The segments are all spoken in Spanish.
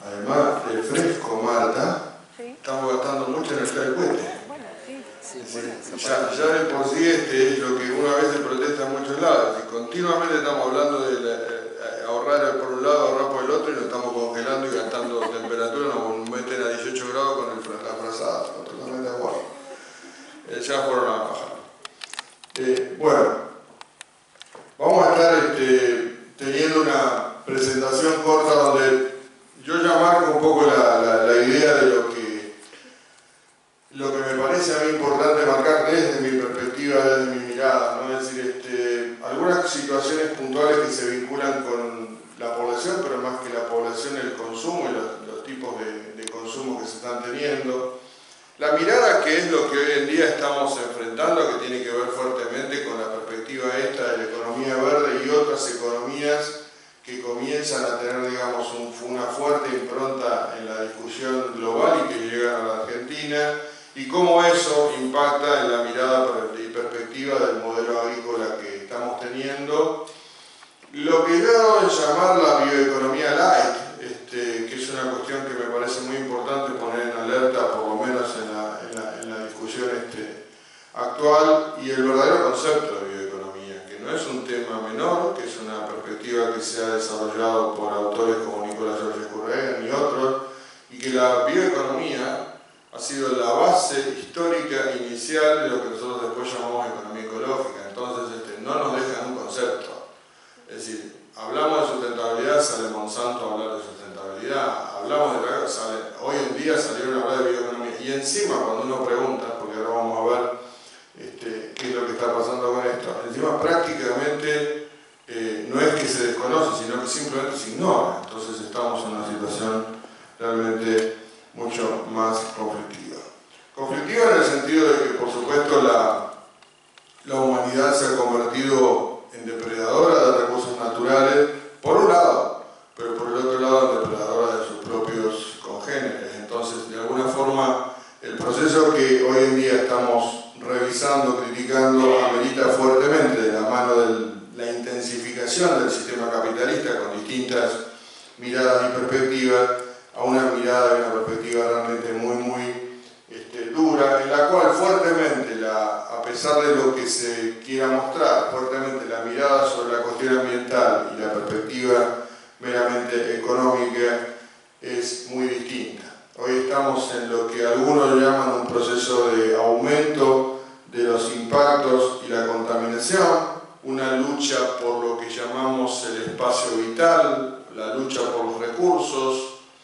Además, el fresco, Marta, Sí. estamos gastando mucha energía del cohete. Bueno, sí. Ya de por sí es lo que uno a veces protesta en muchos lados. Y continuamente estamos hablando de ahorrar por un lado, ahorrar por el otro, y nos estamos congelando y gastando temperatura, nos meten a 18 grados con la frazada, totalmente de acuerdo. Ya fueron a bajar. Bueno, vamos a estar teniendo una presentación corta donde yo ya marco un poco la idea de lo que me parece a mí importante marcar desde mi perspectiva, desde mi mirada, ¿no? Es decir, algunas situaciones puntuales que se vinculan con la población, pero más que la población, el consumo y los tipos de consumo que se están teniendo. La mirada, que es lo que hoy en día estamos enfrentando, que tiene que ver fuertemente con la perspectiva esta de la economía verde y otras economías que comienzan a tener, digamos, una fuerte impronta en la discusión global y que llegan a la Argentina, y cómo eso impacta en la mirada y perspectiva del modelo agrícola que estamos teniendo. Lo que yo he dado en llamar la bioeconomía light, que es una cuestión que me parece muy importante poner en alerta, por lo menos en la discusión actual, y el verdadero concepto de bioeconomía, que no es un tema menor, que es una perspectiva que se ha desarrollado por autores como Nicolás Georges Courrein y otros, y que la bioeconomía ha sido la base histórica inicial de lo que nosotros después llamamos economía ecológica. Entonces, no nos dejan un concepto. Es decir, hablamos de sustentabilidad, sale Monsanto a hablar de sustentabilidad, hablamos de hoy en día salieron a hablar de bioeconomía, y encima cuando uno pregunta, porque ahora vamos a ver qué es lo que está pasando con esto, encima prácticamente no es que se desconoce, sino que simplemente se ignora. Entonces estamos en una situación realmente mucho más conflictiva. Conflictiva en el sentido de que, por supuesto, la humanidad se ha convertido en depredadora de recursos naturales, por un lado, pero por el otro lado en depredadora de sus propios congéneres. Entonces, de alguna forma, el proceso que hoy en día estamos revisando, criticando, amerita fuertemente, de la mano de la intensificación del sistema capitalista con distintas miradas y perspectivas, a una mirada y una perspectiva realmente muy dura, en la cual fuertemente, a pesar de lo que se quiera mostrar, fuertemente la mirada sobre la cuestión ambiental y la perspectiva meramente económica es muy distinta. Hoy estamos en lo que algunos llaman un proceso de aumento de los impactos y la contaminación, una lucha por lo que llamamos el espacio vital, la lucha por los recursos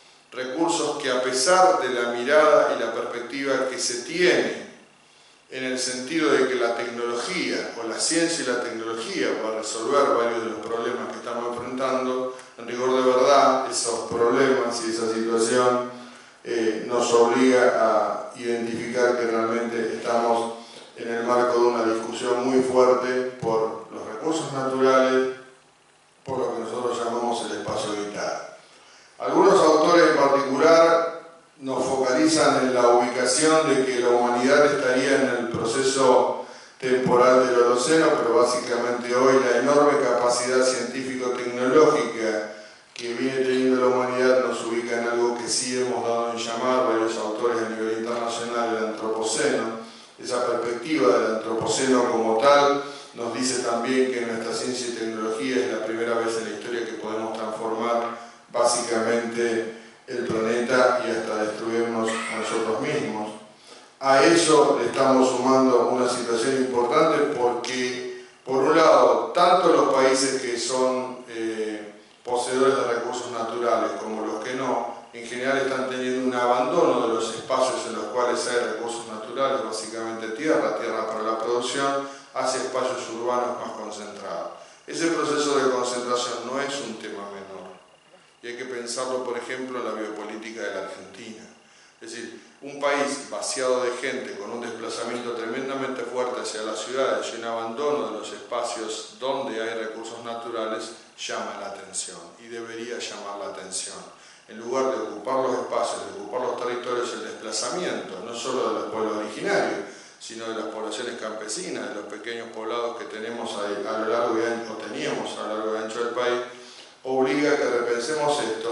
que, a pesar de la mirada y la perspectiva que se tiene en el sentido de que la tecnología o la ciencia y la tecnología va a resolver varios de los problemas que estamos enfrentando, en rigor de verdad esos problemas y esa situación nos obliga a identificar que realmente estamos en el marco de una discusión muy fuerte por los recursos naturales, por lo que nosotros llamamos el espacio vital. Algunos autores en particular nos focalizan en la ubicación de que la humanidad estaría en el proceso temporal del Holoceno, pero básicamente hoy la enorme capacidad científico-tecnológica que viene teniendo la humanidad nos ubica en algo que sí hemos dado en llamar varios autores a nivel internacional, el antropoceno. Esa perspectiva del antropoceno como tal nos dice también que nuestra ciencia y tecnología es la primera vez en la historia que podemos transformar básicamente el planeta y hasta destruirnos a nosotros mismos. A eso le estamos sumando una situación importante porque, por un lado, tanto los países que son poseedores de recursos naturales como los que no, en general están teniendo un abandono de los espacios en los cuales hay recursos naturales, básicamente tierra para la producción, hacia espacios urbanos más concentrados. Ese proceso de concentración no es un tema menor. Y hay que pensarlo, por ejemplo, en la biopolítica de la Argentina. Es decir, un país vaciado de gente, con un desplazamiento tremendamente fuerte hacia las ciudades y un abandono de los espacios donde hay recursos naturales, llama la atención y debería llamar la atención. En lugar de ocupar los espacios, de ocupar los territorios, el desplazamiento, no solo de los pueblos originarios, sino de las poblaciones campesinas, de los pequeños poblados que tenemos a lo largo y ancho, o teníamos a lo largo y ancho del país, obliga a que repensemos esto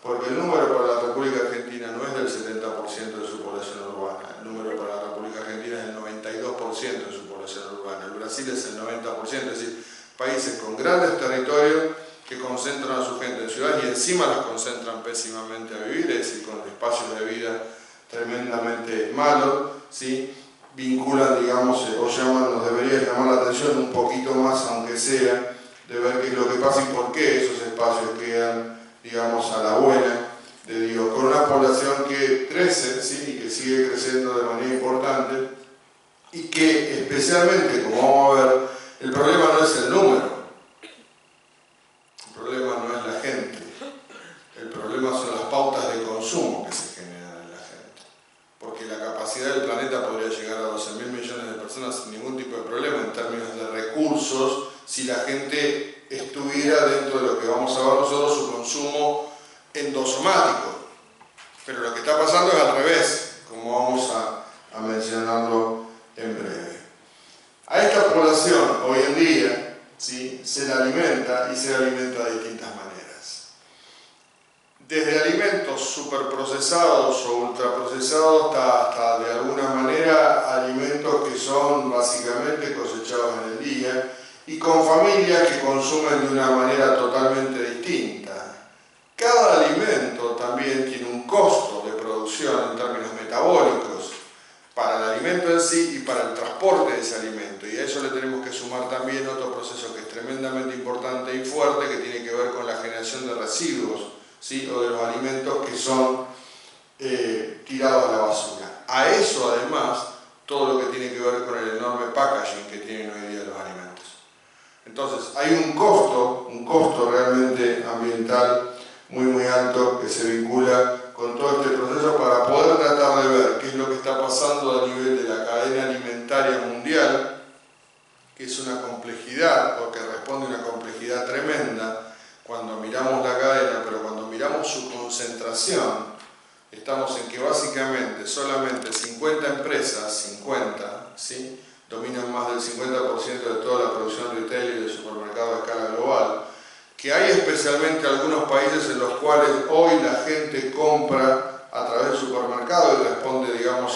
porque el número para la República Argentina no es del 70% de su población urbana, el número para la República Argentina es del 92% de su población urbana, el Brasil es el 90%, es decir, países con grandes territorios que concentran a su gente en ciudades y encima las concentran pésimamente a vivir, es decir, con espacios de vida tremendamente malos, ¿sí? Vinculan, digamos, o llaman, nos debería llamar la atención un poquito más, aunque sea, de ver qué es lo que pasa y por qué esos espacios quedan, digamos, a la buena de Dios, con una población que crece, ¿sí? Y que sigue creciendo de manera importante y que especialmente, como vamos a ver, el problema no es el número, el problema no es la gente, el problema son las pautas de consumo que se generan en la gente, porque la capacidad del planeta podría llegar a 12.000 millones de personas sin ningún tipo de problema en términos de recursos, si la gente estuviera dentro de lo que vamos a ver nosotros, su consumo endosomático. Pero lo que está pasando es al revés, como vamos a mencionarlo en breve. A esta población hoy en día, ¿sí?, se la alimenta y se la alimenta de distintas maneras. Desde alimentos superprocesados o ultraprocesados hasta de alguna manera alimentos que son básicamente cosechados en el día y con familias que consumen de una manera totalmente distinta. Cada alimento también tiene un costo de producción en términos metabólicos para el alimento en sí y para el transporte de ese alimento, y a eso le tenemos que sumar también otro proceso que es tremendamente importante y fuerte, que tiene que ver con la generación de residuos, ¿sí?, o de los alimentos que son tirados a la basura. A eso además todo lo que tiene que ver con el enorme packaging que tienen hoy día los alimentos. Entonces hay un costo realmente ambiental muy alto que se vincula con todo este proceso para poder tratar de ver qué es lo que está pasando a nivel de la cadena alimentaria mundial, que es una complejidad, o que responde a una complejidad tremenda cuando miramos la cadena, pero cuando miramos su concentración, estamos en que básicamente solamente 50 empresas, ¿sí?, dominan más del 50% de toda la producción retail y de supermercados a escala global, que hay especialmente algunos países en los cuales hoy la gente compra a través del supermercado y responde, digamos,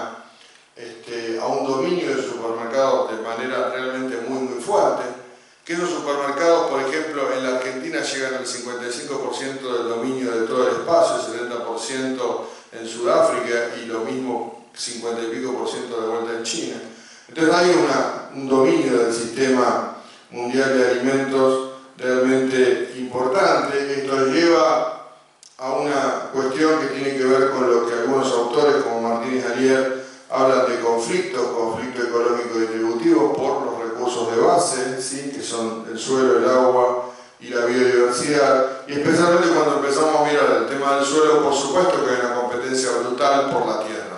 a un dominio de supermercados de manera realmente muy fuerte, que esos supermercados, por ejemplo, en la Argentina llegan al 55% del dominio de todo el espacio, el 70% en Sudáfrica y lo mismo 50 y pico por ciento de vuelta en China. Entonces hay un dominio del sistema mundial de alimentos realmente importante. Esto lleva a una cuestión que tiene que ver con lo que algunos autores como Martínez Alier hablan de conflicto ecológico distributivo por los recursos de base, ¿sí?, que son el suelo, el agua y la biodiversidad, y especialmente cuando empezamos a mirar el tema del suelo, por supuesto que hay una competencia brutal por la tierra.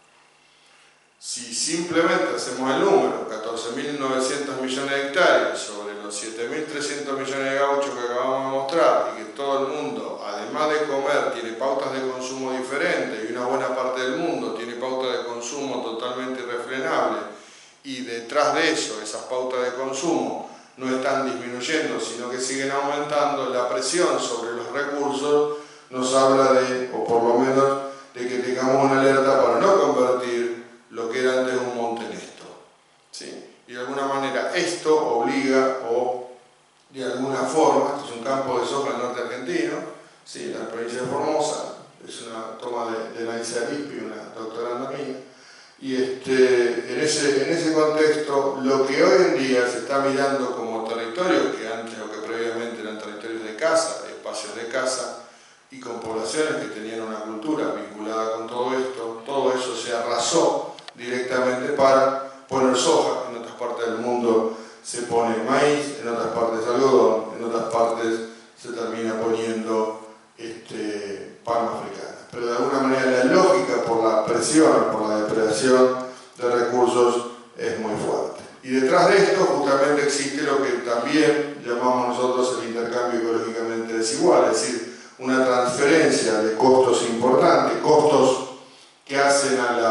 Si simplemente hacemos el número, 14.900 millones de hectáreas sobre los 7.300 millones de gauchos que acabamos de mostrar, y que todo el mundo, además de comer, tiene pautas de consumo diferentes, y una buena parte del mundo tiene pautas de consumo totalmente irrefrenables, y detrás de eso, esas pautas de consumo no están disminuyendo, sino que siguen aumentando, la presión sobre los recursos nos habla de, o por lo menos, de que tengamos una alerta para no convertir lo que era antes un monte en esto, ¿sí? Y de alguna manera esto obliga, o de alguna forma, esto es un campo de soja en el norte argentino, ¿sí?, en la provincia de Formosa, es una toma de Nancy Arispi, una doctoranda mía, y en ese contexto, lo que hoy en día se está mirando como territorios que antes o que previamente eran territorios de caza, espacios de caza, y con poblaciones que tenían una cultura vinculada con todo esto, todo eso se arrasó directamente para poner soja. En otras partes del mundo se pone maíz, en otras partes algodón, en otras partes se termina poniendo palma africana. Pero de alguna manera la lógica por la presión, por la depredación de recursos es muy fuerte. Y detrás de esto justamente existe lo que también llamamos nosotros el intercambio ecológicamente desigual, es decir, una transferencia de costos importantes, costos que hacen a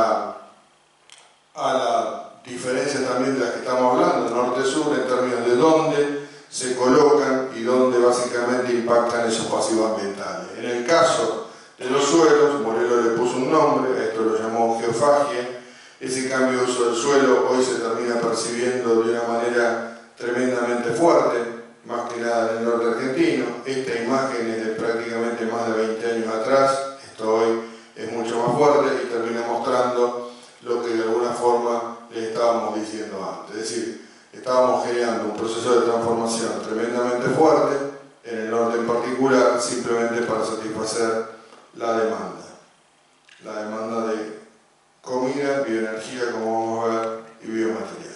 la diferencia también de las que estamos hablando, norte-sur, en términos de dónde se colocan y dónde básicamente impactan esos pasivos ambientales. En En el caso de los suelos, Morelos le puso un nombre, a esto lo llamó geofagia. Ese cambio de uso del suelo hoy se termina percibiendo de una manera tremendamente fuerte, más que nada en el norte argentino. Esta imagen es de prácticamente más de 20 años atrás, esto hoy es mucho más fuerte y termina mostrando lo que de alguna forma les estábamos diciendo antes. Es decir, estábamos generando un proceso de transformación tremendamente fuerte, en el norte en particular, simplemente para satisfacer la demanda de comida, bioenergía, como vamos a ver, y biomateriales.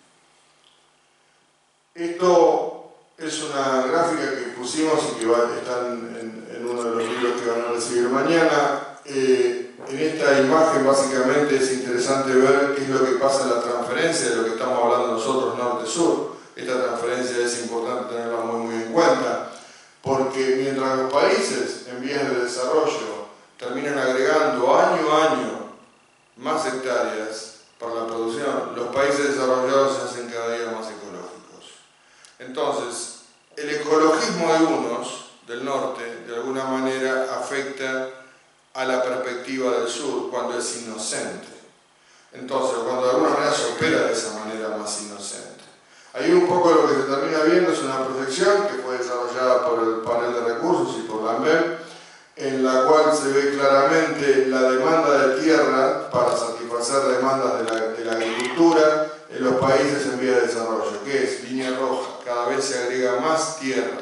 Esto es una gráfica que pusimos y que está en uno de los libros que van a recibir mañana. En esta imagen básicamente es interesante ver qué es lo que pasa en la transferencia de lo que estamos hablando nosotros norte-sur. Esta transferencia es importante tenerla muy en cuenta, porque mientras los países en vías de desarrollo terminan agregando año a año más hectáreas para la producción, los países desarrollados se hacen cada día más ecológicos. Entonces, el ecologismo de unos, del norte, de alguna manera afecta a la perspectiva del sur cuando es inocente. Entonces, cuando de alguna manera se opera de esa manera más inocente. Ahí un poco lo que se termina viendo es una proyección que fue desarrollada por el panel de recursos y por Lambert, en la cual se ve claramente la demanda de tierra para satisfacer demandas de la agricultura en los países en vía de desarrollo, que es línea roja, cada vez se agrega más tierra.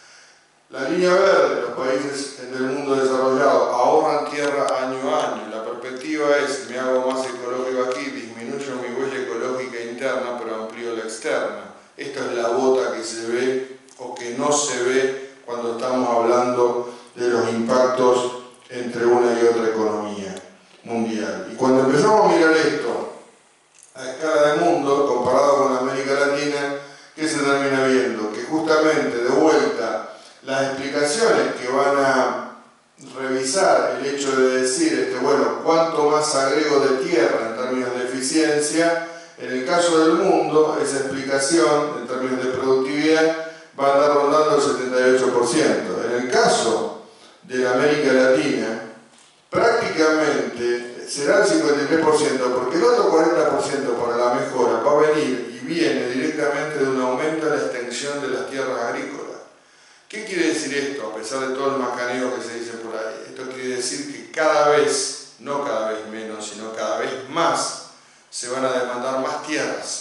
La línea verde, los países del mundo desarrollado ahorran tierra año a año. La perspectiva es, me hago más ecológico aquí, disminuyo mi huella ecológica interna, pero amplío la externa. Esta es la bota que se ve o que no se ve cuando estamos hablando de los impactos entre una y otra economía mundial. Y cuando empezamos a mirar esto a escala de mundo, comparado con América Latina, ¿qué se termina viendo? Que justamente, de vuelta, las explicaciones que van a revisar el hecho de decir, bueno, cuánto más agrego de tierra en términos de eficiencia, en el caso del mundo, esa explicación en términos de productividad va a andar rondando el 78%. En el caso de la América Latina, prácticamente será el 53%, porque el otro 40% para la mejora va a venir y viene directamente de un aumento en la extensión de las tierras agrícolas. ¿Qué quiere decir esto, a pesar de todo el macaneo que se dice por ahí? Esto quiere decir que cada vez, no cada vez menos, sino cada vez más, se van a demandar más tierras.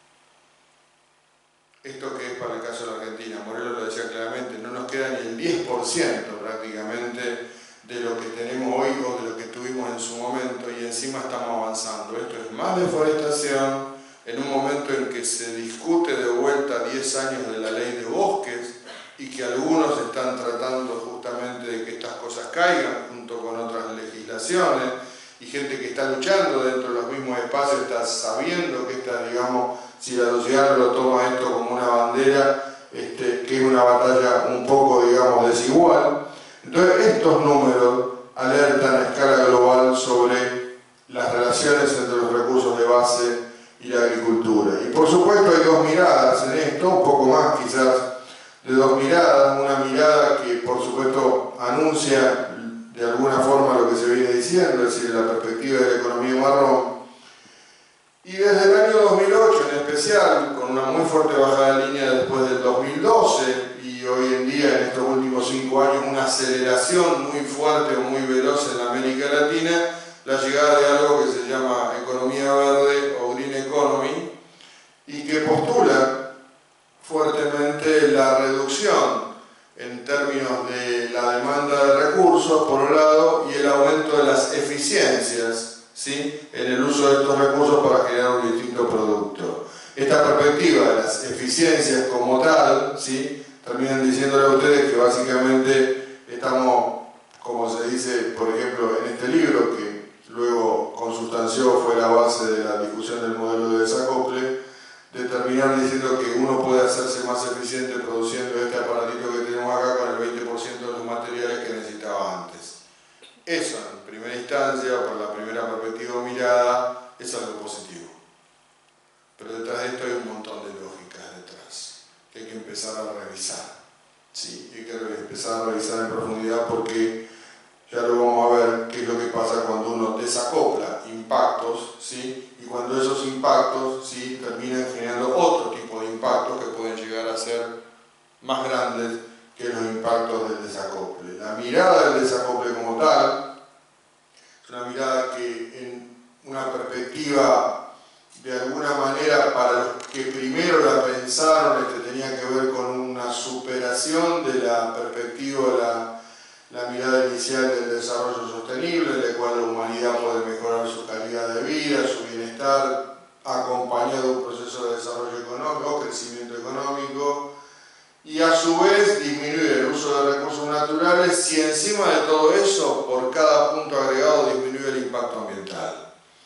Esto que es para el caso de la Argentina, Morelos lo decía claramente, no nos queda ni el 10% prácticamente de lo que tenemos hoy o de lo que tuvimos en su momento, y encima estamos avanzando. Esto es más deforestación en un momento en que se discute de vuelta 10 años de la ley de bosques y que algunos están tratando justamente de que estas cosas caigan junto con otras legislaciones, y gente que está luchando dentro de los mismos espacios está sabiendo que esta, digamos, si la sociedad no lo toma esto como una bandera, que es una batalla un poco, digamos, desigual. Entonces, estos números alertan a escala global sobre las relaciones entre los recursos de base y la agricultura. Y por supuesto hay dos miradas en esto, un poco más quizás de dos miradas. Una mirada que por supuesto anuncia de alguna forma lo que se viene diciendo, es decir, la perspectiva de la economía marrón. Y desde el año 2008 en especial, con una muy fuerte bajada de línea después del 2012, y hoy en día en estos últimos 5 años una aceleración muy fuerte o muy veloz en la América Latina, la llegada de algo que se llama economía verde o green economy, y que postula fuertemente la reducción en términos de la demanda de recursos, por un lado, y el aumento de las eficiencias, ¿sí?, en el uso de estos recursos para generar un distinto producto. Esta perspectiva de las eficiencias como tal, ¿sí?, terminan diciéndole a ustedes que básicamente estamos, como se dice, por ejemplo, en este libro, que luego consustanció, fue la base de la discusión del modelo de desacople, de terminar diciendo que uno puede hacerse más eficiente produciendo este aparatito que tenemos acá con el 20% de los materiales que necesitaba antes. Eso, en primera instancia, por la primera perspectiva mirada, es algo positivo. Pero detrás de esto hay un montón de lógicas detrás, que hay que empezar a revisar, Sí, hay que empezar a revisar en profundidad porque ya lo vamos a ver qué es lo que pasa cuando uno desacopla impactos, ¿sí? Y cuando esos impactos, ¿sí?, terminan generando otro tipo de impactos que pueden llegar a ser más grandes que los impactos del desacople. La mirada del desacople como tal es una mirada que en una perspectiva de alguna manera para los que primero la pensaron tenía que ver con una superación de la perspectiva, la mirada inicial del desarrollo sostenible, en la cual la humanidad puede mejorar su calidad de vida, su bienestar, acompañado de un proceso de desarrollo económico, crecimiento económico, y a su vez disminuir el uso de recursos naturales si encima de todo eso, por cada punto agregado, disminuye el impacto ambiental.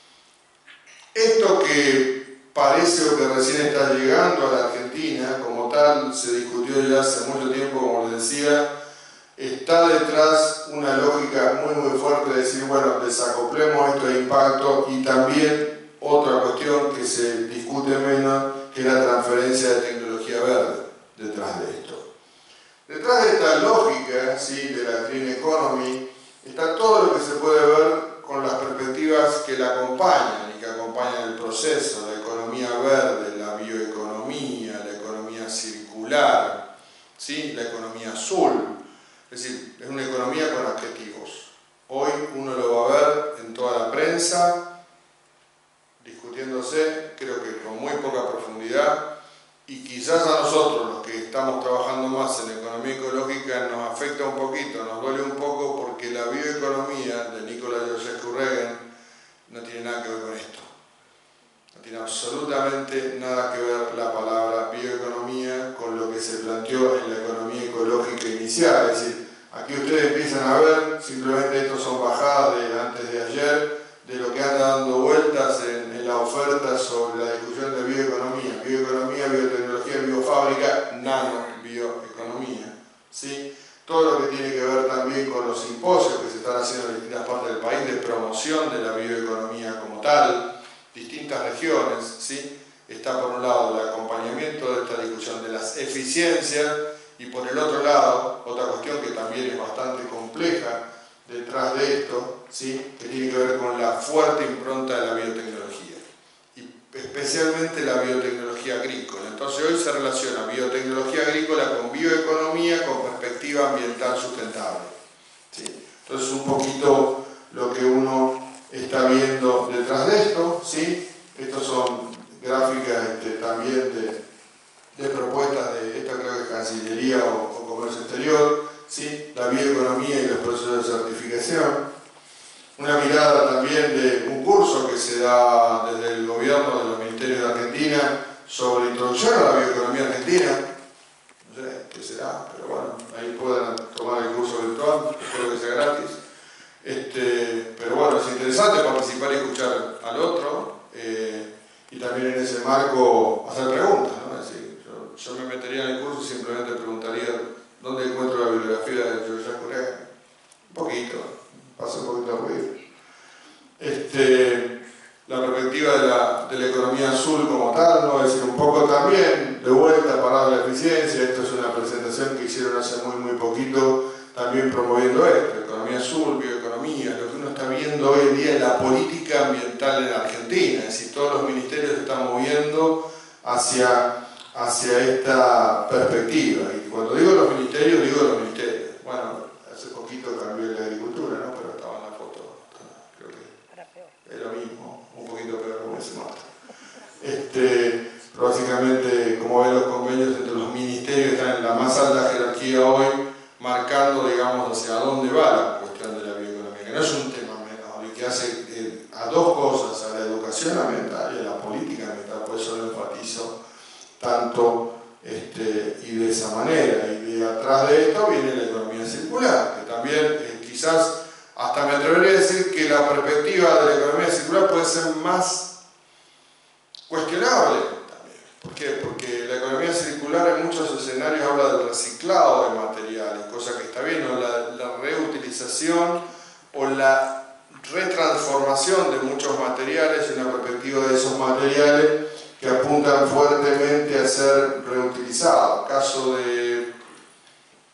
Esto que parece o que recién está llegando a la Argentina, como tal, se discutió ya hace mucho tiempo, como les decía, está detrás una lógica muy fuerte de decir, bueno, desacoplemos estos impactos, y también otra cuestión que se discute menos, que es la transferencia de tecnología verde detrás de esto. Detrás de esta lógica, ¿sí?, de la Green Economy, está todo lo que se puede ver con las perspectivas que la acompañan y que acompañan el proceso: la economía verde, la bioeconomía, la economía circular, ¿sí?, la economía azul. Es decir, es una economía con adjetivos. Hoy uno lo va a ver en toda la prensa, discutiéndose, creo que con muy poca profundidad, y quizás a nosotros, los que estamos trabajando más en la economía ecológica, nos afecta un poquito, nos duele un poco, porque la bioeconomía de Nicholas Georgescu-Roegen no tiene nada que ver con esto. No tiene absolutamente nada que ver la palabra bioeconomía con lo que se planteó en la economía ecológica inicial. Es decir, aquí ustedes empiezan a ver, simplemente estos son bajadas de antes de ayer, de lo que anda dando vueltas en la oferta sobre la discusión de bioeconomía. Bioeconomía, biotecnología, biofábrica, nanobioeconomía, ¿sí? Todo lo que tiene que ver también con los simposios que se están haciendo en distintas partes del país de promoción de la bioeconomía como tal, distintas regiones, ¿sí? Está por un lado el acompañamiento de esta discusión de las eficiencias, y por el otro lado, otra cuestión que también es bastante compleja detrás de esto, ¿sí?, que tiene que ver con la fuerte impronta de la biotecnología, y especialmente la biotecnología agrícola. Entonces hoy se relaciona biotecnología agrícola con bioeconomía con perspectiva ambiental sustentable, ¿sí? Entonces un poquito lo que uno está viendo detrás de esto, ¿sí? Estos son gráficas también de propuestas de, esta creo que es Cancillería o Comercio Exterior, ¿sí?, la bioeconomía y los procesos de certificación. Una mirada también de un curso que se da desde el gobierno de los ministerios de Argentina sobre introducción a la bioeconomía argentina. No sé qué será, pero bueno, ahí pueden tomar el curso virtual, espero que sea gratis. Pero bueno, es interesante participar y escuchar al otro, y también en ese marco hacer preguntas, ¿no? Es decir, yo me metería en el curso y simplemente preguntaría dónde encuentro la bibliografía de Georgescu-Roegen. Un poquito, pasa un poquito a ruido. La perspectiva de la economía azul como tal, ¿no? Es decir, un poco también de vuelta para la eficiencia. Esto es una presentación que hicieron hace muy poquito, también promoviendo esto: economía azul, bioeconomía, lo que uno está viendo hoy en día en la política ambiental en Argentina. Es decir, todos los ministerios se están moviendo hacia esta perspectiva. Y cuando digo los ministerios, digo los ministerios. Bueno, hace poquito cambié la agricultura, ¿no?, pero estaba en la foto, creo que es lo mismo, un poquito peor como ese mate. Básicamente, como ven, los convenios entre los ministerios están en la más alta jerarquía hoy, marcando, digamos, hacia dónde va la cuestión de la bioeconomía, que no es un tema menor, y que hace a dos cosas: a la educación ambiental y a la política ambiental. Por eso lo enfatizo tanto y de esa manera. Y de atrás de esto viene la economía circular, que también quizás hasta me atrevería a decir que la perspectiva de la economía circular puede ser más cuestionable también. ¿Por qué? Porque la economía circular en muchos escenarios habla del reciclado de materiales, cosa que está bien, o la reutilización o la retransformación de muchos materiales, y una perspectiva de esos materiales que apuntan fuertemente a ser reutilizados. Caso de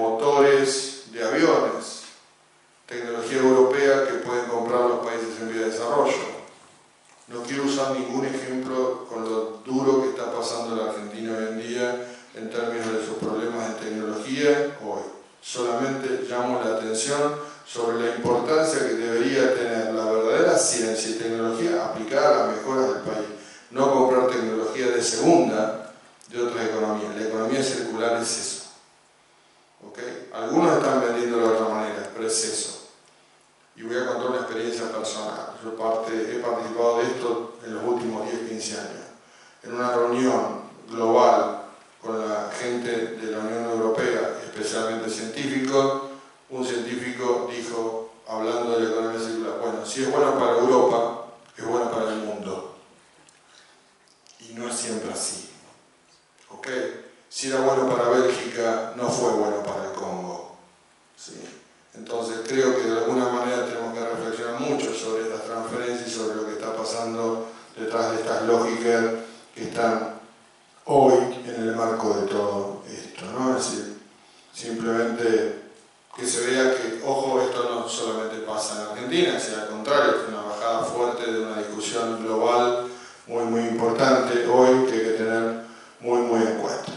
motores de aviones, tecnología europea que pueden comprar los países en vía de desarrollo. No quiero usar ningún ejemplo con lo duro que está pasando la Argentina hoy en día en términos de sus problemas de tecnología hoy. Solamente llamo la atención sobre la importancia que debería tener la verdadera ciencia y tecnología aplicada a las mejoras del país. No comprar tecnología de segunda de otras economías. La economía circular es eso. ¿Okay? Algunos están vendiendo de otra manera, pero es eso. Y voy a contar una experiencia personal. Yo he participado de esto en los últimos 10-15 años. En una reunión global con la gente de la Unión Europea, especialmente científicos, un científico dijo, hablando de la economía circular, bueno, si es bueno para Europa, es bueno para el mundo. Y no es siempre así. ¿Ok? Si era bueno para Bélgica, no fue bueno para el Congo. ¿Sí? Entonces creo que de alguna manera tenemos que reflexionar mucho sobre estas transferencias y sobre lo que está pasando detrás de estas lógicas que están hoy en el marco de todo esto, ¿no? Es decir, simplemente que se vea que, ojo, esto no solamente pasa en Argentina, sino al contrario, es una bajada fuerte de una discusión global muy importante hoy que hay que tener muy en cuenta.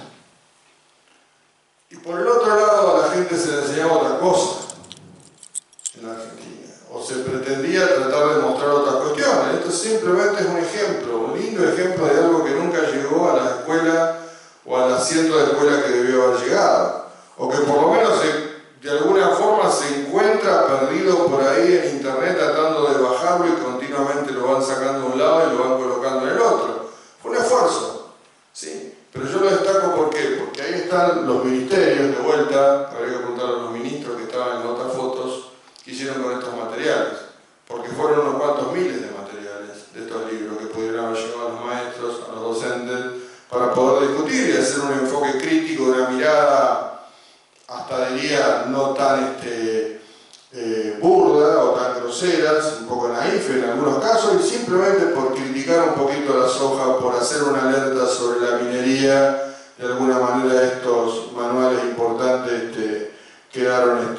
Y por el otro lado, a la gente se le enseñaba otra cosa en Argentina, o se pretendía tratar de mostrar otras cuestiones. Esto simplemente es un ejemplo, un lindo ejemplo de algo que nunca llegó a la escuela o al asiento de escuela que debió haber llegado, o que por lo menos de alguna forma se encuentra perdido por ahí en internet tratando de bajarlo y continuamente lo van sacando de un lado y lo van colocando en el otro. Fue un esfuerzo, ¿sí? Pero yo lo destaco ¿por qué? Porque ahí están los ministerios de vuelta, habría que preguntar a los ministros que estaban en otras fotos, que hicieron con estos materiales, porque fueron unos cuantos miles de materiales de estos libros que pudieron haber llegado a los maestros, a los docentes, para poder discutir y hacer un enfoque crítico, una mirada, hasta diría, no tan burda o tan groseras, un poco naif en algunos casos, y simplemente por criticar un poquito la soja, por hacer una alerta sobre la minería, de alguna manera estos manuales importantes quedaron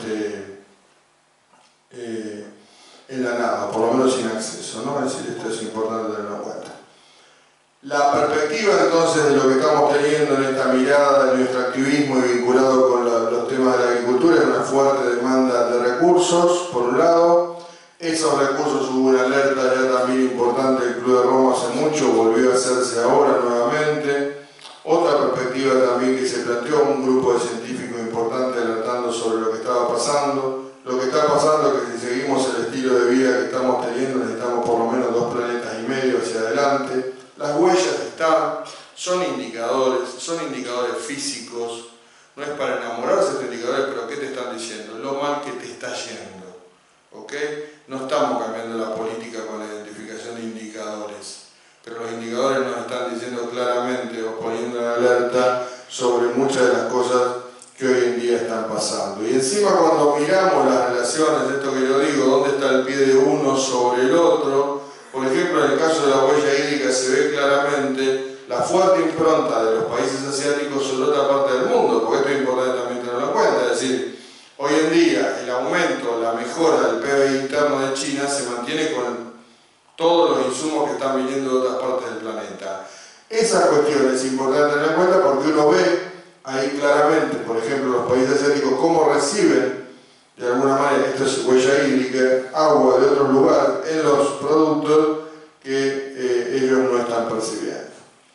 en la nada, por lo menos sin acceso, ¿no? Es decir, esto es importante tenerlo en cuenta. La perspectiva entonces de lo que estamos teniendo en esta mirada de nuestro activismo y vinculado con los temas de la agricultura es una fuerte demanda de recursos, por un lado. Esos recursos hubo una alerta ya también importante del Club de Roma hace mucho, volvió a hacerse ahora nuevamente. Otra perspectiva también que se planteó, un grupo de científicos importantes alertando sobre lo que estaba pasando. Lo que está pasando es que si seguimos el estilo de vida que estamos teniendo, necesitamos por lo menos 2,5 planetas hacia adelante. Las huellas están, son indicadores físicos, no es para enamorarse de estos indicadores, pero ¿qué te están diciendo? Lo mal que te está yendo, ¿ok? No estamos cambiando la política con la identificación de indicadores, pero los indicadores nos están diciendo claramente o poniendo en alerta sobre muchas de las cosas que hoy en día están pasando. Y encima cuando miramos las relaciones, esto que yo digo, dónde está el pie de uno sobre el otro, por ejemplo, en el caso de la huella hídrica se ve claramente la fuerte impronta de los países asiáticos sobre otra parte del mundo, porque esto es importante también tenerlo en cuenta. Es decir, hoy en día el aumento, la mejora del PBI interno de China se mantiene con todos los insumos que están viniendo de otras partes del planeta. Esa cuestión es importante tener en cuenta porque uno ve ahí claramente, por ejemplo, los países asiáticos cómo reciben de alguna manera, esto es huella hídrica, agua de otros lugares en los productos que ellos no están percibiendo.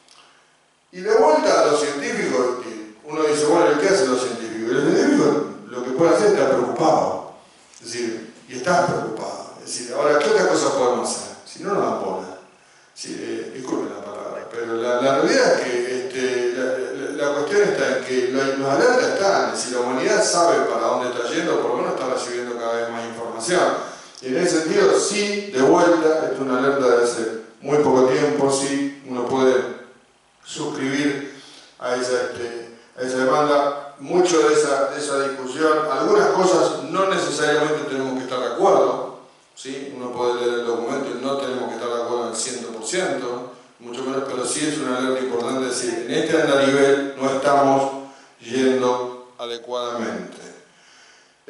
Y de vuelta a los científicos, uno dice, bueno, ¿qué hacen los científicos? Y los científicos lo que pueden hacer es estar preocupados, es decir, y estás preocupado. Es decir, ahora, ¿qué otras cosas podemos hacer? Si no, no dan bola. Disculpen la palabra, pero la realidad es que la cuestión está en que los alertas están, si la humanidad sabe para dónde está yendo, por lo menos está recibiendo cada vez más información. Y en ese sentido, sí, de vuelta, esto es una alerta de hace muy poco tiempo, sí, uno puede suscribir a esa demanda, mucho de esa discusión, algunas cosas no necesariamente tenemos que estar de acuerdo, ¿sí? Uno puede leer el documento y no tenemos que estar de acuerdo al 100%, mucho menos, pero sí es una alerta importante decir, en este andarivel no estamos yendo adecuadamente.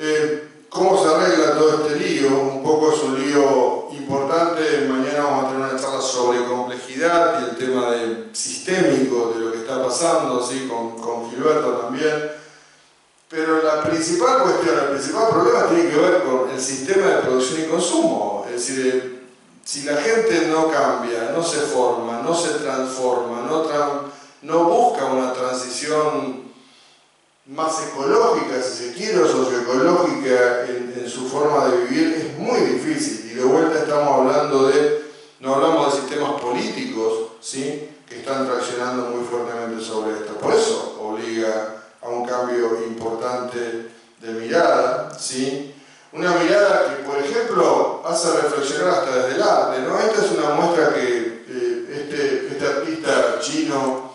¿Cómo se arregla todo este lío? Un poco es un lío importante. Mañana vamos a tener una charla sobre complejidad y el tema sistémico de lo que está pasando, ¿sí? con Gilberto también. Pero la principal cuestión, el principal problema tiene que ver con el sistema de producción y consumo. Es decir, si la gente no cambia, no se forma, no se transforma, no busca una transición más ecológica, si se quiere, o socioecológica en su forma de vivir, es muy difícil. Y de vuelta estamos hablando no hablamos de sistemas políticos, ¿sí? Que están traccionando muy fuertemente sobre esto. Por eso obliga a un cambio importante de mirada, ¿sí? Una mirada que, por ejemplo, hace reflexionar hasta desde el arte, ¿no? Esta es una muestra que este artista chino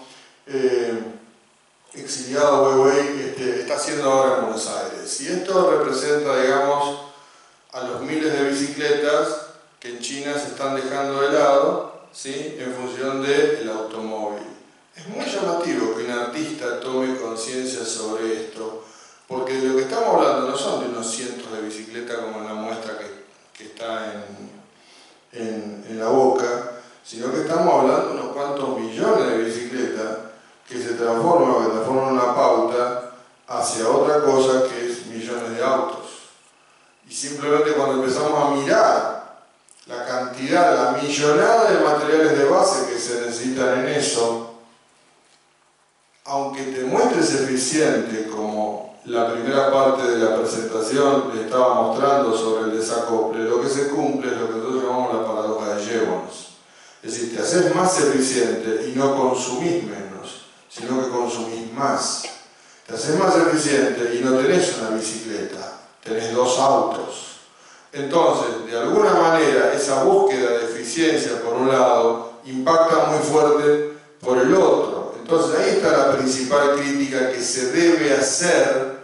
exiliado Weiwei está haciendo ahora en Buenos Aires. Y esto representa, digamos, a los miles de bicicletas que en China se están dejando de lado, ¿sí? En función del automóvil. Es muy llamativo que un artista tome conciencia sobre esto, porque de lo que estamos hablando no son de unos cientos de bicicletas como en la muestra que está en la boca, sino que estamos hablando de unos cuantos millones de bicicletas que se transforman en una pauta hacia otra cosa que es millones de autos. Y simplemente cuando empezamos a mirar la cantidad, la millonada de materiales de base que se necesitan en eso, aunque te muestres eficiente, como la primera parte de la presentación le estaba mostrando sobre el desacople, lo que se cumple es lo que nosotros llamamos la paradoja de Jevons. Es decir, te haces más eficiente y no consumís menos, sino que consumís más. Te haces más eficiente y no tenés una bicicleta, tenés dos autos. Entonces, de alguna manera, esa búsqueda de eficiencia, por un lado, impacta muy fuerte por el otro. Entonces, ahí está la principal crítica que se debe hacer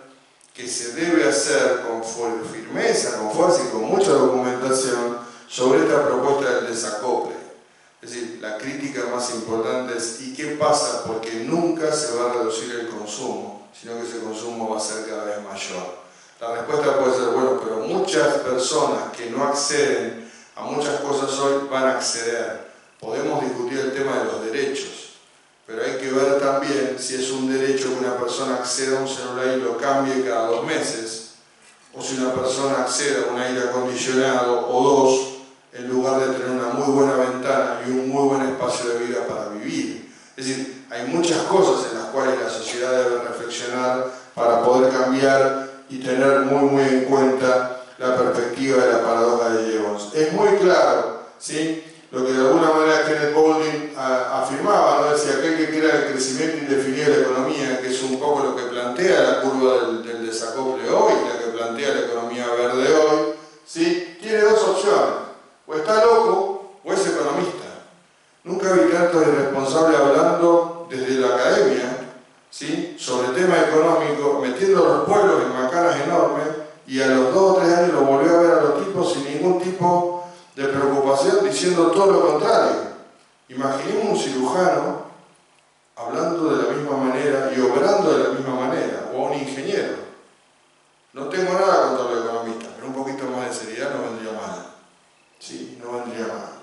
con firmeza, con fuerza y con mucha documentación sobre esta propuesta del desacople. Es decir, la crítica más importante es ¿y qué pasa? Porque nunca se va a reducir el consumo, sino que ese consumo va a ser cada vez mayor. La respuesta puede ser, bueno, pero muchas personas que no acceden a muchas cosas hoy van a acceder. Podemos discutir el tema de los derechos, pero hay que ver también si es un derecho que una persona acceda a un celular y lo cambie cada 2 meses, o si una persona accede a un aire acondicionado o 2, en lugar de tener una muy buena ventana y un muy buen espacio de vida para vivir. Es decir, hay muchas cosas en las cuales la sociedad debe reflexionar para poder cambiar y tener muy en cuenta la perspectiva de la paradoja de Jevons. Es muy claro, ¿sí? Lo que de alguna manera Kenneth Boulding afirmaba, ¿no? Decía aquel que quiera el crecimiento indefinido de la economía, que es un poco lo que plantea la curva del desacople hoy, la que plantea la economía verde hoy, ¿sí? Tiene dos opciones: o está loco o es economista. Nunca vi tanto irresponsable hablando desde la academia, ¿sí? Sobre el tema económico, metiendo a los pueblos en macanas enormes, y a los 2 o 3 años lo volvió a ver a los tipos sin ningún tipo de preocupación, diciendo todo lo contrario. Imaginemos un cirujano hablando de la misma manera y obrando de la misma manera, o un ingeniero. No tengo nada contra los economistas, pero un poquito más de seriedad no vendría mal. Sí, no vendría mal.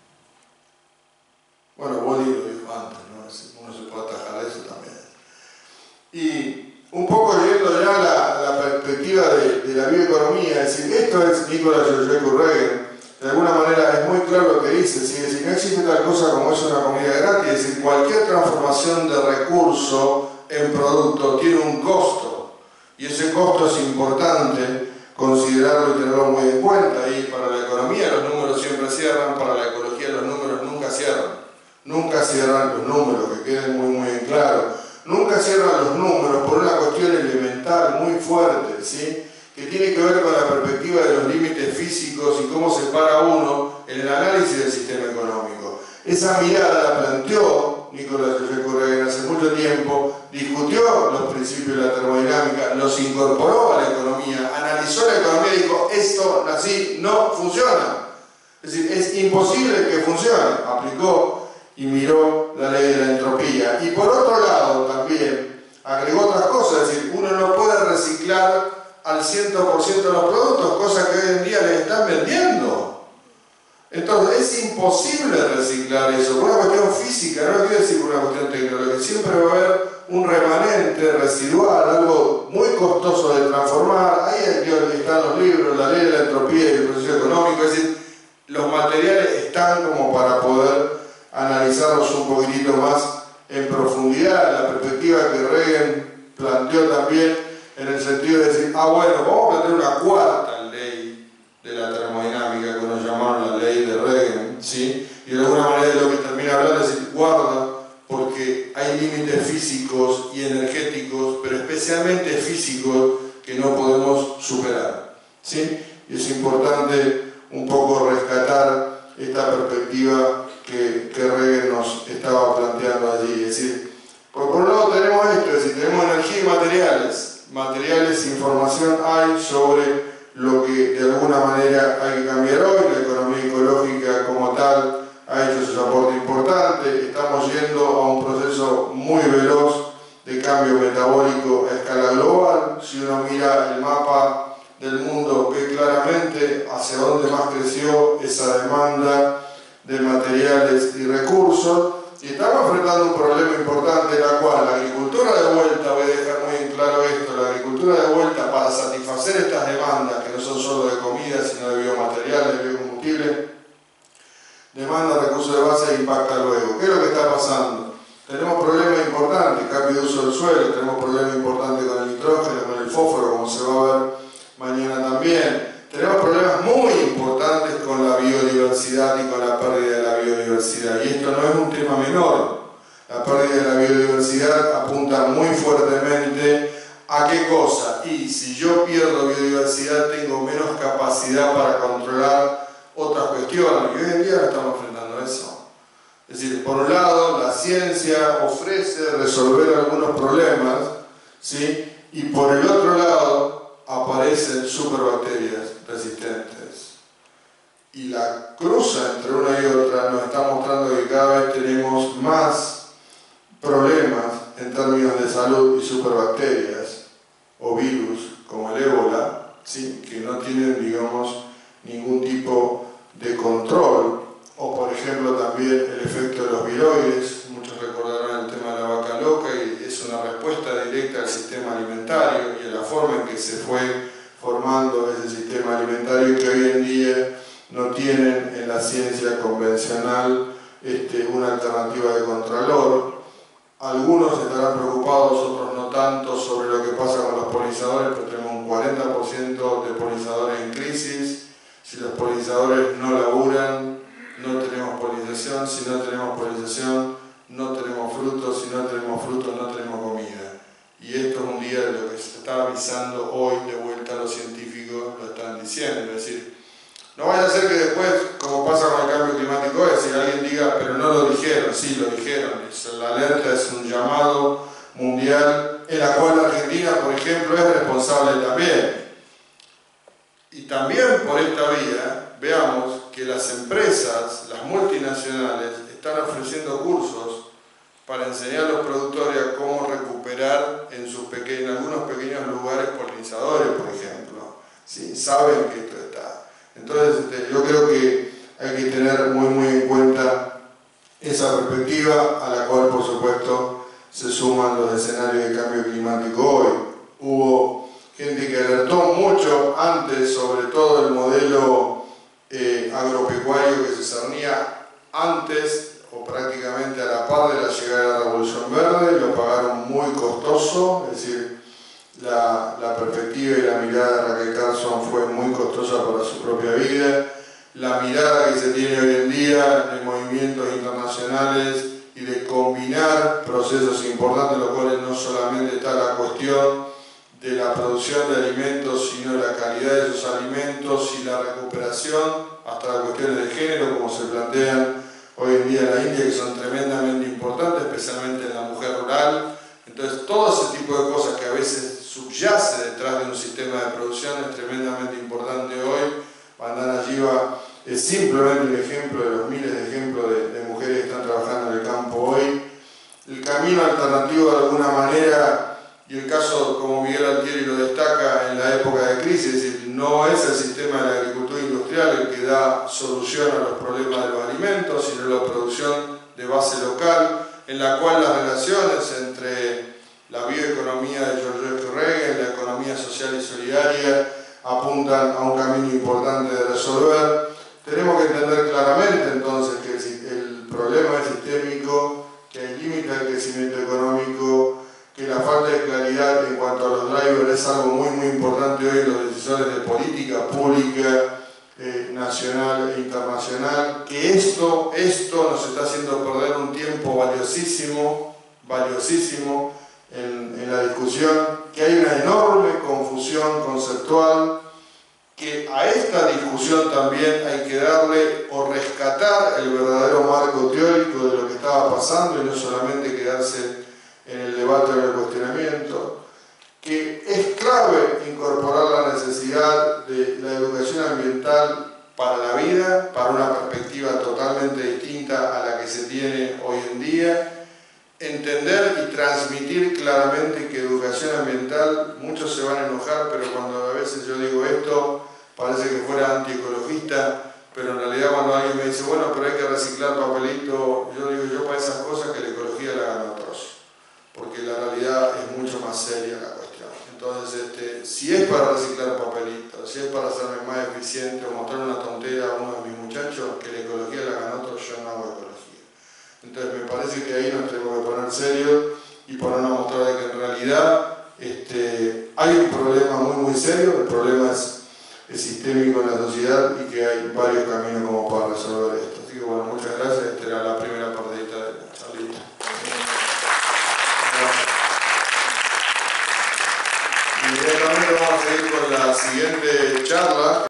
Bueno, Bolí lo dijo antes, ¿no? Uno se puede atajar de eso también. Y un poco leyendo ya la perspectiva de la bioeconomía, es decir, esto es Nicolás Georgescu-Reagan, de alguna manera es muy claro lo que dice, ¿sí? Es decir, no existe tal cosa como es una comida gratis, es decir, cualquier transformación de recurso en producto tiene un costo, y ese costo es importante considerarlo y tenerlo muy en cuenta. Y para la economía los números siempre cierran, para la ecología los números nunca cierran. Nunca cierran los números, que queden muy en claro. Nunca cierran los números por una cuestión elemental muy fuerte, ¿sí? Que tiene que ver con la perspectiva de los límites físicos y cómo se para uno en el análisis del sistema económico. Esa mirada la planteó Nicolás Georgescu-Reagan hace mucho tiempo, discutió los principios de la termodinámica, los incorporó a la economía, analizó la economía y dijo, esto así no funciona. Es decir, es imposible que funcione. Aplicó y miró la ley de la entropía. Y por otro lado también agregó otras cosas, es decir, uno no puede reciclar al 100% siempre va a haber un remanente residual, algo muy costoso de transformar. Ahí están los libros, la ley de la entropía y el proceso económico, es decir, los materiales están como para poder analizarlos un poquitito más en profundidad, la perspectiva que Regen planteó también en el sentido de decir, bueno, vamos a plantear una cuarta ley de la termodinámica que nos llamaron la ley de Regen, ¿sí? Y de alguna manera de lo que termina hablando es decir, guarda, porque hay límites físicos y energéticos, pero especialmente físicos, que no podemos superar, ¿sí? Y es importante un poco rescatar esta perspectiva que Regen nos estaba planteando allí. Es decir, por un lado tenemos esto, es decir, tenemos energía y materiales, información hay sobre lo que de alguna manera hay que cambiar hoy, la economía ecológica como tal ha hecho su aporte importante, estamos yendo a un proceso muy veloz de cambio metabólico a escala global. Si uno mira el mapa del mundo, ve claramente hacia dónde más creció esa demanda de materiales y recursos, y estamos enfrentando un problema importante, la cual la agricultura de vuelta, voy a dejar muy en claro esto, la agricultura de vuelta para satisfacer estas demandas, que no son solo de comida, sino de biomateriales, de biocombustibles, demanda recursos de base e impacta luego. ¿Qué es lo que está pasando? Tenemos problemas importantes, cambio de uso del suelo, tenemos problemas importantes con el nitrógeno, con el fósforo, como se va a ver mañana también. Tenemos problemas muy importantes con la biodiversidad y con la pérdida de la biodiversidad. Y esto no es un tema menor. La pérdida de la biodiversidad apunta muy fuertemente a qué cosa. Y si yo pierdo biodiversidad, tengo menos capacidad para controlar otras cuestiones. Y hoy en día no estamos enfrentando eso. Es decir, por un lado, la ciencia ofrece resolver algunos problemas, ¿sí? Y por el otro lado, aparecen superbacterias resistentes. Y la cruza entre una y otra nos está mostrando que cada vez tenemos más problemas en términos de salud y superbacterias o virus como el ébola, ¿sí? Que no tienen, digamos, ningún tipo de control. O por ejemplo también el efecto de los viroides. Muchos recordarán el tema de la vaca loca, y es una respuesta directa al sistema alimentario y a la forma en que se fue formando ese sistema alimentario, que hoy en día no tienen en la ciencia convencional una alternativa de contralor. Algunos estarán preocupados, otros no tanto, sobre lo que pasa con los polinizadores, pero tenemos un 40% de polinizadores en crisis. Si los polinizadores no laburan, no tenemos polinización. Si no tenemos polinización, no tenemos frutos. Si no tenemos frutos, no tenemos comida. Y esto es un día de lo que se está avisando hoy, de vuelta a los científicos lo están diciendo. Es decir, no vaya a ser que después, como pasa con el cambio climático, es decir, alguien diga, pero no lo dijeron. Sí, lo dijeron. La alerta es un llamado mundial en la cual la Argentina, por ejemplo, es responsable también. Y también por esta vía, veamos que las empresas, las multinacionales, están ofreciendo cursos para enseñar a los productores a cómo recuperar en algunos pequeños lugares polinizadores, por ejemplo. ¿Sí? Saben que esto está. Entonces, yo creo que hay que tener muy en cuenta esa perspectiva, a la cual, por supuesto, se suman los escenarios de cambio climático hoy. Hubo gente que alertó mucho antes, sobre todo el modelo agropecuario que se cernía antes o prácticamente a la par de la llegada de la Revolución Verde, lo pagaron muy costoso, es decir, la perspectiva y la mirada de Raquel Carson fue muy costosa para su propia vida. La mirada que se tiene hoy en día de movimientos internacionales y de combinar procesos importantes, en los cuales no solamente está la cuestión de la producción de alimentos, sino la calidad de esos alimentos y la recuperación, hasta las cuestiones de género, como se plantean hoy en día en la India, que son tremendamente importantes, especialmente en la mujer rural. Entonces, todo ese tipo de cosas que a veces subyace detrás de un sistema de producción es tremendamente importante hoy. Vandana Shiva es simplemente un ejemplo de los miles de ejemplos de mujeres que están trabajando en el campo hoy. El camino alternativo, de alguna manera, y el caso como Miguel Altieri lo destaca en la época de crisis, es decir, no es el sistema de la agricultura industrial el que da solución a los problemas de los alimentos, sino la producción de base local, en la cual las relaciones entre la bioeconomía de George F. Reagan y la economía social y solidaria apuntan a un camino importante de resolver. Tenemos que entender claramente entonces que el problema es sistémico, que hay límites al crecimiento económico, que la falta de claridad en cuanto a los drivers es algo muy importante hoy en los decisores de política pública, nacional e internacional, que esto nos está haciendo perder un tiempo valiosísimo en la discusión, que hay una enorme confusión conceptual, que a esta discusión también hay que darle o rescatar el verdadero marco teórico de lo que estaba pasando y no solamente quedarse en el debate o en el cuestionamiento, que es clave incorporar la necesidad de la educación ambiental para la vida, para una perspectiva totalmente distinta a la que se tiene hoy en día, entender y transmitir claramente que educación ambiental, muchos se van a enojar, pero cuando a veces yo digo esto, parece que fuera antiecologista, pero en realidad cuando alguien me dice, bueno, pero hay que reciclar papelito, yo digo, yo para esas cosas que la ecología la hagan otros, porque la realidad es mucho más seria la cuestión. Entonces, si es para reciclar papelito, si es para hacerme más eficiente o mostrar una tontera a uno de mis muchachos, que la ecología la hagan otros, yo no hago ecología. Entonces me parece que ahí nos tenemos que poner serios y ponernos a mostrar de que en realidad hay un problema muy serio, el problema es sistémico en la sociedad y que hay varios caminos como para resolver esto. Así que bueno, muchas gracias. Esta era la primera partidita de la charlita. Inmediatamente vamos a seguir con la siguiente charla.